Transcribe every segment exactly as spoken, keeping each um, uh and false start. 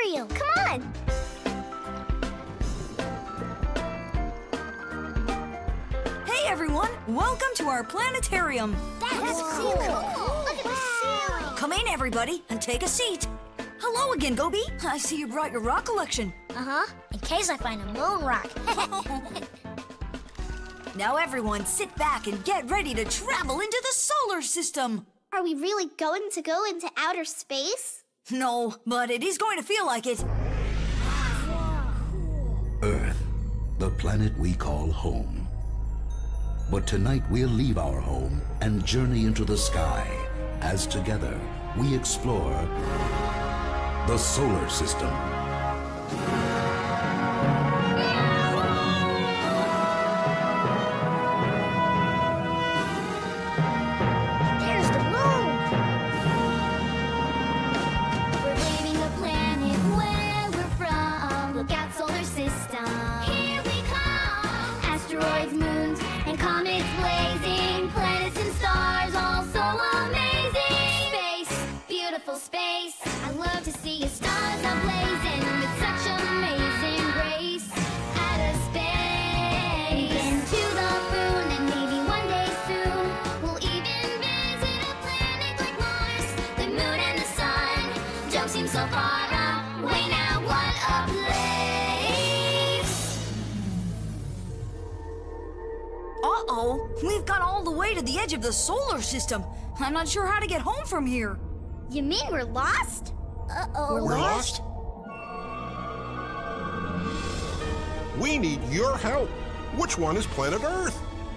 planetarium. Come on. Hey, everyone. Welcome to our planetarium. That's cool. Look at the ceiling. Come in, everybody, and take a seat. Hello again, Gobi. I see you brought your rock collection. Uh-huh. In case I find a moon rock. Now, everyone, sit back and get ready to travel into the solar system. Are we really going to go into outer space? No, but it is going to feel like it. Earth, the planet we call home. But tonight we'll leave our home and journey into the sky as together we explore the solar system. There's the moon. We're leaving the planet where we're from. Look out, solar system. Here we come. Asteroids, moons, and comets blazing. Planets and stars, all so amazing. Space, beautiful space. I love to see your stars are blazing with such amazing grace. Outer space. We've been to the moon, and maybe one day soon we'll even visit a planet like Mars. The moon and the sun don't seem so far away now. What a place! Uh-oh. We've got all the way to the edge of the solar system. I'm not sure how to get home from here. You mean we're lost? Uh-oh. We're lost? We need your help. Which one is planet Earth?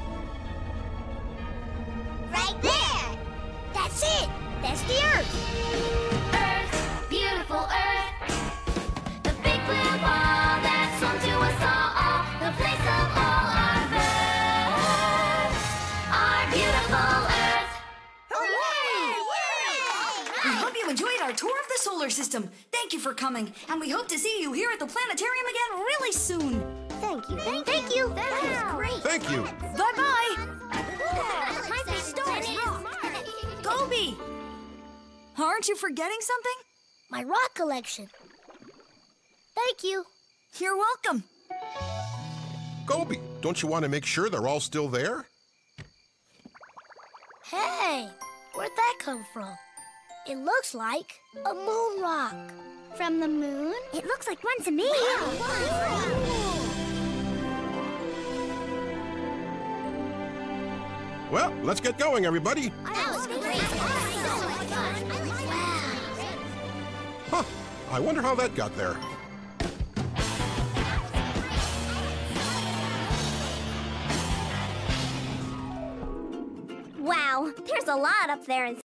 Right there! That's it! That's the Earth! Earth, beautiful Earth. The big blue ball that's home to us all. The place of all our births. Our beautiful Earth. Hooray! We hope you enjoyed our tour of the solar system. Thank you for coming, and we hope to see you here at the planetarium again really soon. Thank you. Thank, Thank you. That was great. Thank you. Bye-bye. My stars Gobi! Aren't you forgetting something? My rock collection. Thank you. You're welcome. Gobi, don't you want to make sure they're all still there? Hey, where'd that come from? It looks like a moon rock. From the moon? It looks like one to me. Well, let's get going, everybody. That was great. Huh, I wonder how that got there. Wow, there's a lot up there in